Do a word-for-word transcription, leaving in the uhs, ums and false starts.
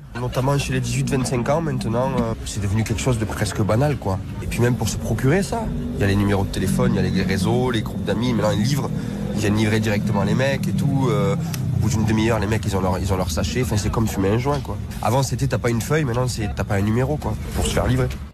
Notamment chez les dix-huit vingt-cinq ans, maintenant, euh, c'est devenu quelque chose de presque banal, quoi. Et puis même pour se procurer ça, il y a les numéros de téléphone, il y a les réseaux, les groupes d'amis, maintenant ils livrent, ils viennent livrer directement les mecs et tout. Euh, au bout d'une demi-heure, les mecs, ils ont leur, ils ont leur sachet, enfin c'est comme fumer un joint, quoi. Avant c'était t'as pas une feuille, maintenant c'est t'as pas un numéro, quoi, pour se faire livrer.